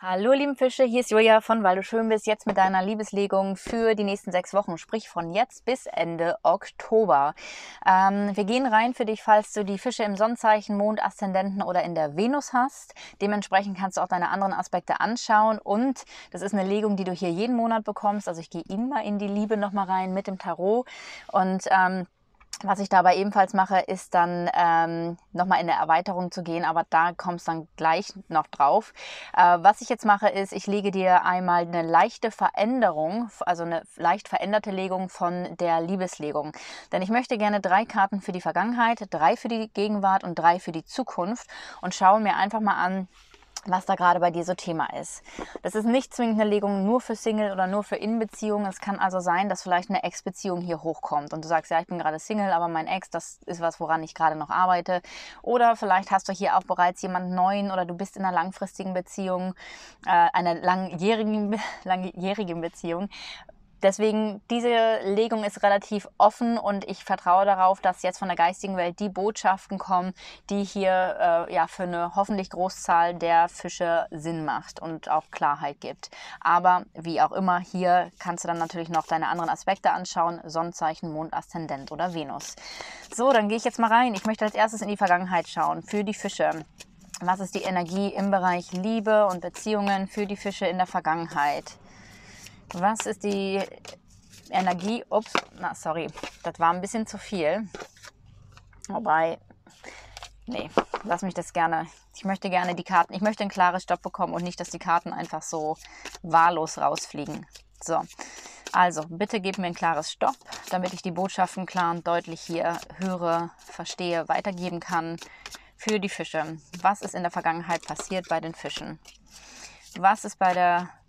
Hallo lieben Fische, hier ist Julia von Weil du schön bist, jetzt mit deiner Liebeslegung für die nächsten 6 Wochen, sprich von jetzt bis Ende Oktober. Wir gehen rein für dich, falls du die Fische im Sonnenzeichen, Mond, Aszendenten oder in der Venus hast. Dementsprechend kannst du auch deine anderen Aspekte anschauen und das ist eine Legung, die du hier jeden Monat bekommst. Also ich gehe immer in die Liebe nochmal rein mit dem Tarot und was ich dabei ebenfalls mache, ist dann nochmal in eine Erweiterung zu gehen, aber da kommst du dann gleich noch drauf. Was ich jetzt mache, ist, ich lege dir einmal eine leichte Veränderung, also eine leicht veränderte Legung von der Liebeslegung. Denn ich möchte gerne 3 Karten für die Vergangenheit, 3 für die Gegenwart und 3 für die Zukunft und schaue mir einfach mal an, was da gerade bei dir so Thema ist. Das ist nicht zwingend eine Legung nur für Single oder nur für In-Beziehungen. Es kann also sein, dass vielleicht eine Ex-Beziehung hier hochkommt und du sagst, ja, ich bin gerade Single, aber mein Ex, das ist was, woran ich gerade noch arbeite. Oder vielleicht hast du hier auch bereits jemanden neuen oder du bist in einer langfristigen Beziehung, einer langjährigen Beziehung. Deswegen, diese Legung ist relativ offen und ich vertraue darauf, dass jetzt von der geistigen Welt die Botschaften kommen, die hier ja für eine hoffentlich Großzahl der Fische Sinn macht und auch Klarheit gibt. Aber wie auch immer, hier kannst du dann natürlich noch deine anderen Aspekte anschauen, Sonnenzeichen, Mond, Aszendent oder Venus. So, dann gehe ich jetzt mal rein. Ich möchte als erstes in die Vergangenheit schauen, für die Fische. Was ist die Energie im Bereich Liebe und Beziehungen für die Fische in der Vergangenheit? Was ist die Energie? Ups, na sorry, das war ein bisschen zu viel. Wobei, nee, lass mich das gerne. Ich möchte gerne die Karten, ich möchte ein klares Stopp bekommen und nicht, dass die Karten einfach so wahllos rausfliegen. So, also bitte gib mir ein klares Stopp, damit ich die Botschaften klar und deutlich hier höre, verstehe, weitergeben kann für die Fische. Was ist in der Vergangenheit passiert bei den Fischen? Was ist bei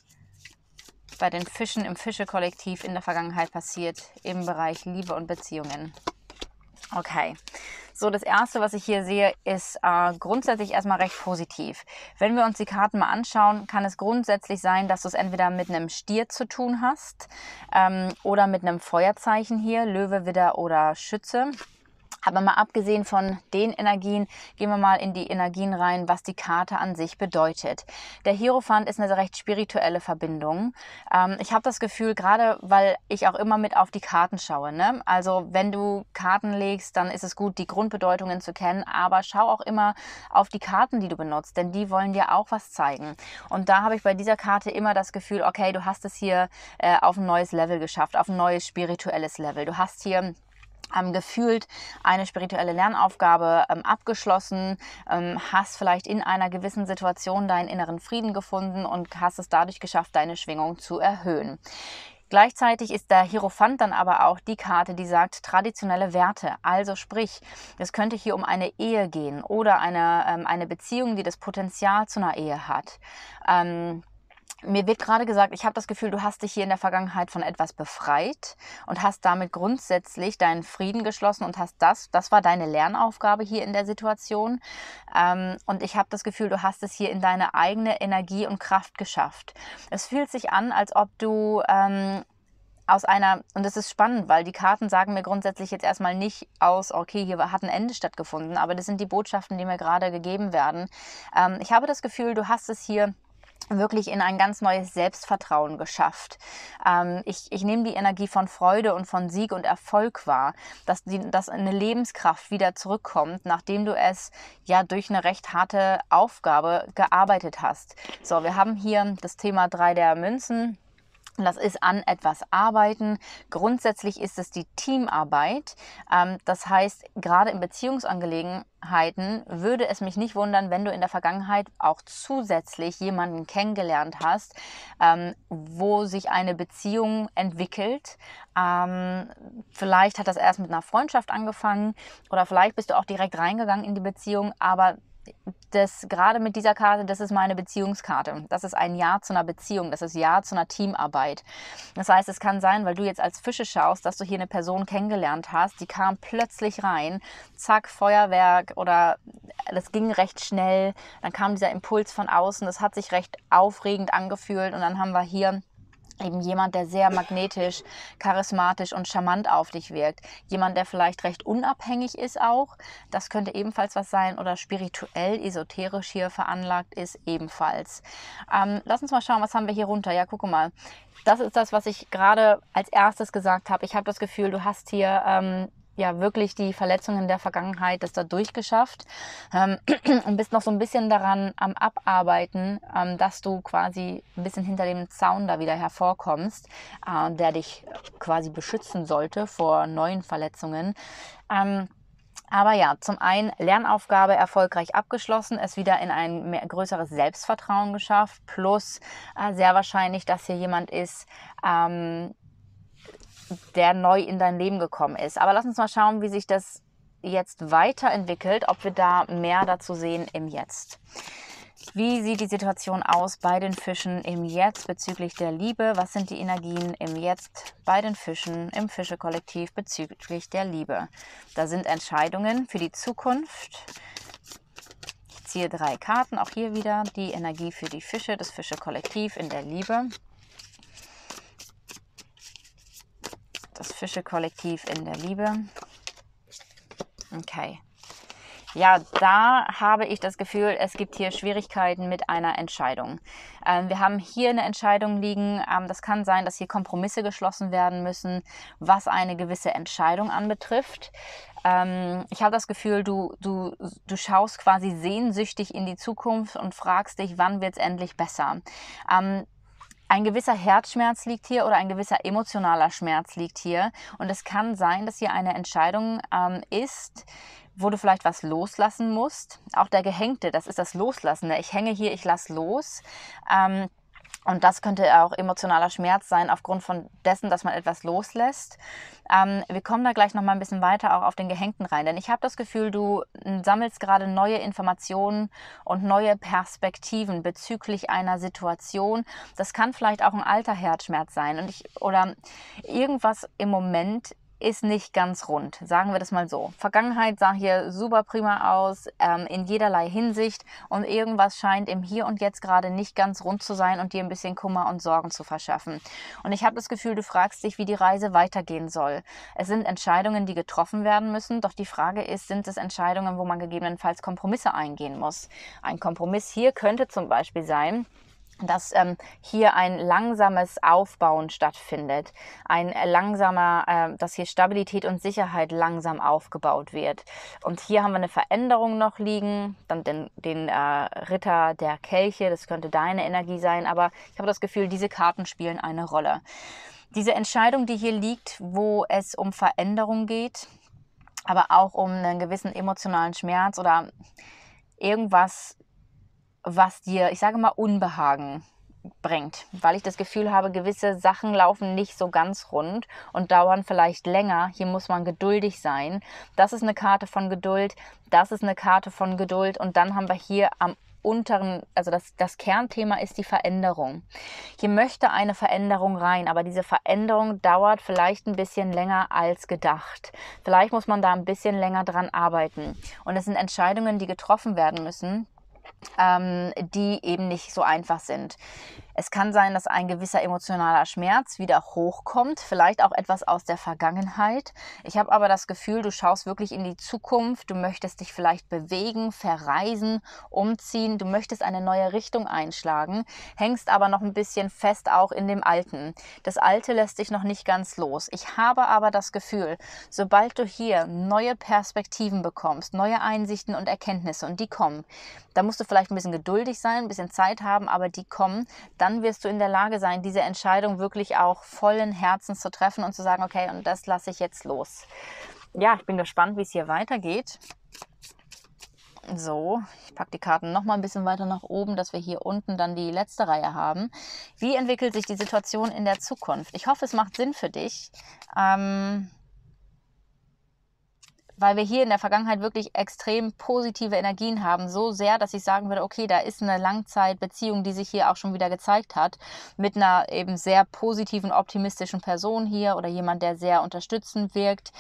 den Fischen im Fische-Kollektiv in der Vergangenheit passiert im Bereich Liebe und Beziehungen? Okay, so das Erste, was ich hier sehe, ist grundsätzlich erstmal recht positiv. Wenn wir uns die Karten mal anschauen, kann es grundsätzlich sein, dass du es entweder mit einem Stier zu tun hast oder mit einem Feuerzeichen hier, Löwe, Widder oder Schütze. Aber mal abgesehen von den Energien, gehen wir mal in die Energien rein, was die Karte an sich bedeutet. Der Hierophant ist eine recht spirituelle Verbindung. Ich habe das Gefühl, gerade weil ich auch immer mit auf die Karten schaue, ne? Also wenn du Karten legst, dann ist es gut, die Grundbedeutungen zu kennen, aber schau auch immer auf die Karten, die du benutzt, denn die wollen dir auch was zeigen. Und da habe ich bei dieser Karte immer das Gefühl, okay, du hast es hier auf ein neues Level geschafft, auf ein neues spirituelles Level. Du hast hier gefühlt eine spirituelle Lernaufgabe abgeschlossen, hast vielleicht in einer gewissen Situation deinen inneren Frieden gefunden und hast es dadurch geschafft, deine Schwingung zu erhöhen. Gleichzeitig ist der Hierophant dann aber auch die Karte, die sagt traditionelle Werte. Also sprich, es könnte hier um eine Ehe gehen oder eine Beziehung, die das Potenzial zu einer Ehe hat. Mir wird gerade gesagt, ich habe das Gefühl, du hast dich hier in der Vergangenheit von etwas befreit und hast damit grundsätzlich deinen Frieden geschlossen und hast das war deine Lernaufgabe hier in der Situation. Und ich habe das Gefühl, du hast es hier in deine eigene Energie und Kraft geschafft. Es fühlt sich an, als ob du und das ist spannend, weil die Karten sagen mir grundsätzlich jetzt erstmal nicht aus, okay, hier hat ein Ende stattgefunden, aber das sind die Botschaften, die mir gerade gegeben werden. Ich habe das Gefühl, du hast es hier wirklich in ein ganz neues Selbstvertrauen geschafft. Ich nehme die Energie von Freude und von Sieg und Erfolg wahr, dass eine Lebenskraft wieder zurückkommt, nachdem du es ja durch eine recht harte Aufgabe gearbeitet hast. So, wir haben hier das Thema 3 der Münzen. Das ist an etwas arbeiten. Grundsätzlich ist es die Teamarbeit. Das heißt, gerade in Beziehungsangelegenheiten würde es mich nicht wundern, wenn du in der Vergangenheit auch zusätzlich jemanden kennengelernt hast, wo sich eine Beziehung entwickelt. Vielleicht hat das erst mit einer Freundschaft angefangen oder vielleicht bist du auch direkt reingegangen in die Beziehung, aber das gerade mit dieser Karte, das ist meine Beziehungskarte. Das ist ein Ja zu einer Beziehung, das ist Ja zu einer Teamarbeit. Das heißt, es kann sein, weil du jetzt als Fische schaust, dass du hier eine Person kennengelernt hast, die kam plötzlich rein, zack, Feuerwerk oder das ging recht schnell, dann kam dieser Impuls von außen, das hat sich recht aufregend angefühlt und dann haben wir hier eben jemand, der sehr magnetisch, charismatisch und charmant auf dich wirkt. Jemand, der vielleicht recht unabhängig ist auch. Das könnte ebenfalls was sein. Oder spirituell, esoterisch hier veranlagt ist ebenfalls. Lass uns mal schauen, was haben wir hier runter. Ja, guck mal. Das ist das, was ich gerade als erstes gesagt habe. Ich habe das Gefühl, du hast hier ja wirklich die Verletzungen der Vergangenheit, das da durchgeschafft und bist noch so ein bisschen daran am Abarbeiten, dass du quasi ein bisschen hinter dem Zaun da wieder hervorkommst, der dich quasi beschützen sollte vor neuen Verletzungen. Aber ja, zum einen Lernaufgabe erfolgreich abgeschlossen, es wieder in ein größeres Selbstvertrauen geschafft, plus sehr wahrscheinlich, dass hier jemand ist, der neu in dein Leben gekommen ist. Aber lass uns mal schauen, wie sich das jetzt weiterentwickelt, ob wir da mehr dazu sehen im Jetzt. Wie sieht die Situation aus bei den Fischen im Jetzt bezüglich der Liebe? Was sind die Energien im Jetzt bei den Fischen, im Fische-Kollektiv bezüglich der Liebe? Da sind Entscheidungen für die Zukunft. Ich ziehe 3 Karten, auch hier wieder die Energie für die Fische, das Fische-Kollektiv in der Liebe. Das Fische-Kollektiv in der Liebe. Okay. Ja, da habe ich das Gefühl, es gibt hier Schwierigkeiten mit einer Entscheidung. Wir haben hier eine Entscheidung liegen. Das kann sein, dass hier Kompromisse geschlossen werden müssen, was eine gewisse Entscheidung anbetrifft. Ich habe das Gefühl, du schaust quasi sehnsüchtig in die Zukunft und fragst dich, wann wird es endlich besser? Ein gewisser Herzschmerz liegt hier oder ein gewisser emotionaler Schmerz liegt hier. Und es kann sein, dass hier eine Entscheidung ist, wo du vielleicht was loslassen musst. Auch der Gehängte, das ist das Loslassen. Ich hänge hier, ich lasse los. Und das könnte auch emotionaler Schmerz sein, aufgrund von dessen, dass man etwas loslässt. Wir kommen da gleich noch mal ein bisschen weiter auch auf den Gehängten rein. Denn ich habe das Gefühl, du sammelst gerade neue Informationen und neue Perspektiven bezüglich einer Situation. Das kann vielleicht auch ein alter Herzschmerz sein. Oder irgendwas im Moment ist nicht ganz rund, sagen wir das mal so. Vergangenheit sah hier super prima aus, in jederlei Hinsicht, und irgendwas scheint im Hier und Jetzt gerade nicht ganz rund zu sein und dir ein bisschen Kummer und Sorgen zu verschaffen. Und ich habe das Gefühl, du fragst dich, wie die Reise weitergehen soll. Es sind Entscheidungen, die getroffen werden müssen, doch die Frage ist, sind es Entscheidungen, wo man gegebenenfalls Kompromisse eingehen muss? Ein Kompromiss hier könnte zum Beispiel sein, dass hier ein langsames Aufbauen stattfindet, dass hier Stabilität und Sicherheit langsam aufgebaut wird. Und hier haben wir eine Veränderung noch liegen, dann den Ritter der Kelche, das könnte deine Energie sein, aber ich habe das Gefühl, diese Karten spielen eine Rolle. Diese Entscheidung, die hier liegt, wo es um Veränderung geht, aber auch um einen gewissen emotionalen Schmerz oder irgendwas, was dir, ich sage mal, Unbehagen bringt, weil ich das Gefühl habe, gewisse Sachen laufen nicht so ganz rund und dauern vielleicht länger. Hier muss man geduldig sein. Das ist eine Karte von Geduld, das ist eine Karte von Geduld, und dann haben wir hier am unteren, also das Kernthema ist die Veränderung. Hier möchte eine Veränderung rein, aber diese Veränderung dauert vielleicht ein bisschen länger als gedacht. Vielleicht muss man da ein bisschen länger dran arbeiten. Und es sind Entscheidungen, die getroffen werden müssen, die eben nicht so einfach sind. Es kann sein, dass ein gewisser emotionaler Schmerz wieder hochkommt, vielleicht auch etwas aus der Vergangenheit. Ich habe aber das Gefühl, du schaust wirklich in die Zukunft, du möchtest dich vielleicht bewegen, verreisen, umziehen, du möchtest eine neue Richtung einschlagen, hängst aber noch ein bisschen fest auch in dem Alten. Das Alte lässt dich noch nicht ganz los. Ich habe aber das Gefühl, sobald du hier neue Perspektiven bekommst, neue Einsichten und Erkenntnisse, und die kommen, da musst du vielleicht ein bisschen geduldig sein, ein bisschen Zeit haben, aber die kommen, dann wirst du in der Lage sein, diese Entscheidung wirklich auch vollen Herzens zu treffen und zu sagen, okay, und das lasse ich jetzt los. Ja, ich bin gespannt, wie es hier weitergeht. So, ich packe die Karten noch mal ein bisschen weiter nach oben, dass wir hier unten dann die letzte Reihe haben. Wie entwickelt sich die Situation in der Zukunft? Ich hoffe, es macht Sinn für dich. Weil wir hier in der Vergangenheit wirklich extrem positive Energien haben, so sehr, dass ich sagen würde, okay, da ist eine Langzeitbeziehung, die sich hier auch schon wieder gezeigt hat, mit einer eben sehr positiven, optimistischen Person hier oder jemand, der sehr unterstützend wirkt.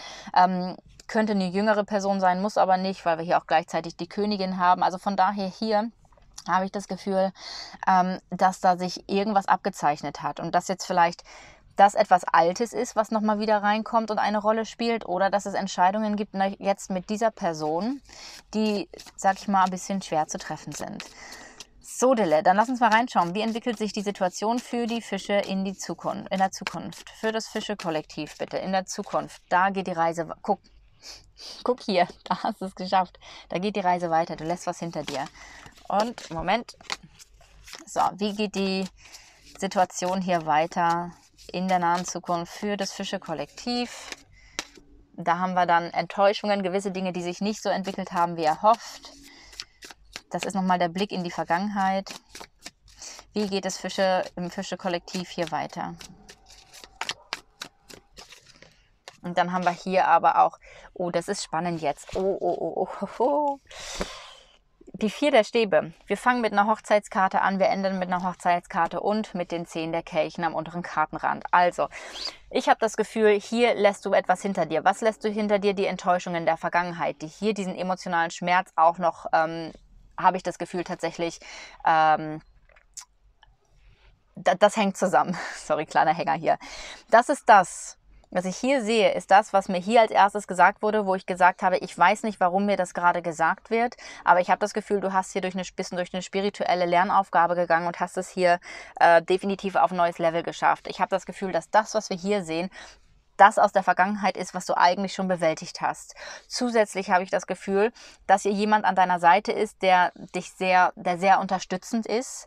Könnte eine jüngere Person sein, muss aber nicht, weil wir hier auch gleichzeitig die Königin haben. Also von daher hier habe ich das Gefühl, dass da sich irgendwas abgezeichnet hat und dass jetzt vielleicht das etwas Altes ist, was nochmal wieder reinkommt und eine Rolle spielt, oder dass es Entscheidungen gibt jetzt mit dieser Person, die, sag ich mal, ein bisschen schwer zu treffen sind. So, Dille, dann lass uns mal reinschauen. Wie entwickelt sich die Situation für die Fische in der Zukunft? Für das Fische-Kollektiv bitte, in der Zukunft. Da geht die Reise. Guck hier, da hast du es geschafft. Da geht die Reise weiter. Du lässt was hinter dir. Und, Moment. So, wie geht die Situation hier weiter in der nahen Zukunft für das Fische-Kollektiv? Da haben wir dann Enttäuschungen, gewisse Dinge, die sich nicht so entwickelt haben, wie erhofft. Das ist nochmal der Blick in die Vergangenheit. Wie geht es im Fische-Kollektiv hier weiter? Und dann haben wir hier aber auch, oh, das ist spannend jetzt. Oh. Die 4 der Stäbe. Wir fangen mit einer Hochzeitskarte an, wir enden mit einer Hochzeitskarte und mit den 10 der Kelchen am unteren Kartenrand. Also, ich habe das Gefühl, hier lässt du etwas hinter dir. Was lässt du hinter dir? Die Enttäuschungen der Vergangenheit, die hier diesen emotionalen Schmerz auch noch, habe ich das Gefühl tatsächlich, das hängt zusammen. Sorry, kleiner Hänger hier. Das ist das. Was ich hier sehe, ist das, was mir hier als erstes gesagt wurde, wo ich gesagt habe, ich weiß nicht, warum mir das gerade gesagt wird, aber ich habe das Gefühl, du hast hier bist durch eine spirituelle Lernaufgabe gegangen und hast es hier definitiv auf ein neues Level geschafft. Ich habe das Gefühl, dass das, was wir hier sehen, das aus der Vergangenheit ist, was du eigentlich schon bewältigt hast. Zusätzlich habe ich das Gefühl, dass hier jemand an deiner Seite ist, der sehr unterstützend ist,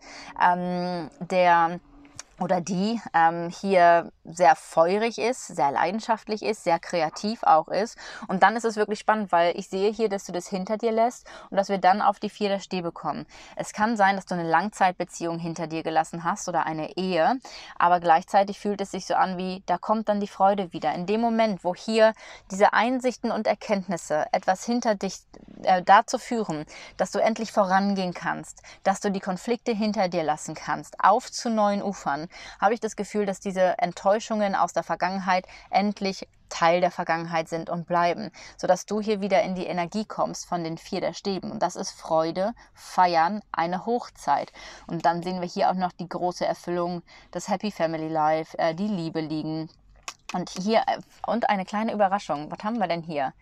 der oder die hier sehr feurig ist, sehr leidenschaftlich ist, sehr kreativ auch ist. Und dann ist es wirklich spannend, weil ich sehe hier, dass du das hinter dir lässt und dass wir dann auf die 4 der Stäbe kommen. Es kann sein, dass du eine Langzeitbeziehung hinter dir gelassen hast oder eine Ehe, aber gleichzeitig fühlt es sich so an wie, da kommt dann die Freude wieder. In dem Moment, wo hier diese Einsichten und Erkenntnisse etwas hinter dich dazu führen, dass du endlich vorangehen kannst, dass du die Konflikte hinter dir lassen kannst, auf zu neuen Ufern, habe ich das Gefühl, dass diese Enttäuschungen aus der Vergangenheit endlich Teil der Vergangenheit sind und bleiben, sodass du hier wieder in die Energie kommst von den 4 der Stäben. Und das ist Freude, Feiern, eine Hochzeit. Und dann sehen wir hier auch noch die große Erfüllung, das Happy Family Life, die Liebe liegen. Und eine kleine Überraschung. Was haben wir denn hier?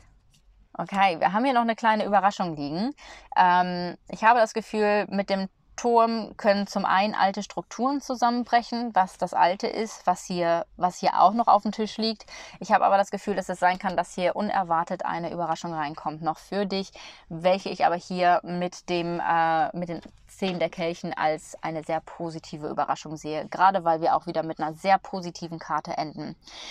Okay, wir haben hier noch eine kleine Überraschung liegen. Ich habe das Gefühl, mit dem Turm können zum einen alte Strukturen zusammenbrechen, was das Alte ist, was hier auch noch auf dem Tisch liegt. Ich habe aber das Gefühl, dass es sein kann, dass hier unerwartet eine Überraschung reinkommt, noch für dich, welche ich aber hier mit den 10 der Kelchen als eine sehr positive Überraschung sehe, gerade weil wir auch wieder mit einer sehr positiven Karte enden.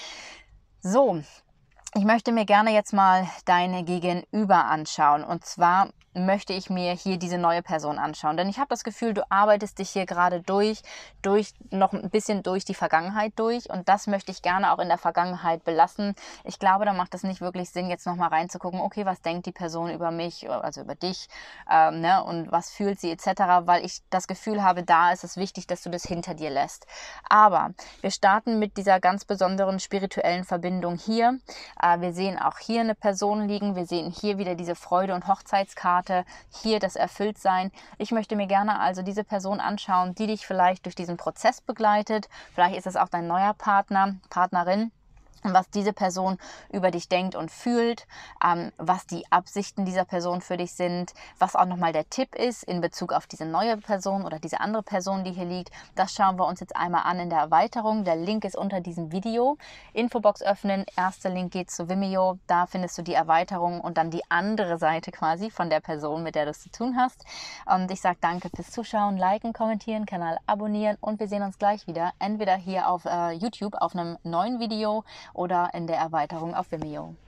So, ich möchte mir gerne jetzt mal deine Gegenüber anschauen, und zwar möchte ich mir hier diese neue Person anschauen, denn ich habe das Gefühl, du arbeitest dich hier gerade noch ein bisschen durch die Vergangenheit durch, und das möchte ich gerne auch in der Vergangenheit belassen. Ich glaube, da macht es nicht wirklich Sinn, jetzt nochmal reinzugucken, okay, was denkt die Person über mich, also über dich, und was fühlt sie etc., weil ich das Gefühl habe, da ist es wichtig, dass du das hinter dir lässt. Aber wir starten mit dieser ganz besonderen spirituellen Verbindung hier. Wir sehen auch hier eine Person liegen, wir sehen hier wieder diese Freude- und Hochzeitskarte, hier das Erfülltsein. Ich möchte mir gerne also diese Person anschauen, die dich vielleicht durch diesen Prozess begleitet. Vielleicht ist es auch dein neuer Partner, Partnerin. Was diese Person über dich denkt und fühlt, was die Absichten dieser Person für dich sind, was auch nochmal der Tipp ist in Bezug auf diese neue Person oder diese andere Person, die hier liegt. Das schauen wir uns jetzt einmal an in der Erweiterung. Der Link ist unter diesem Video. Infobox öffnen, erster Link geht zu Vimeo, da findest du die Erweiterung und dann die andere Seite quasi von der Person, mit der du es zu tun hast. Und ich sage danke fürs Zuschauen, liken, kommentieren, Kanal abonnieren, und wir sehen uns gleich wieder, entweder hier auf YouTube auf einem neuen Video oder in der Erweiterung auf Vimeo.